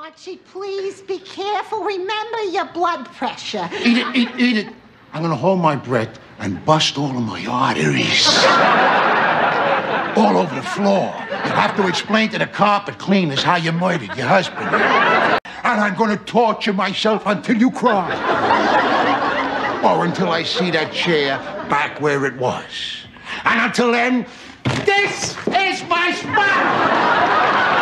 Archie, please be careful. Remember your blood pressure. Eat it, eat it. I'm gonna hold my breath and bust all of my arteries. All over the floor. You have to explain to the carpet cleaners how you murdered your husband. And I'm gonna torture myself until you cry. Or until I see that chair back where it was. And until then, this is my spot!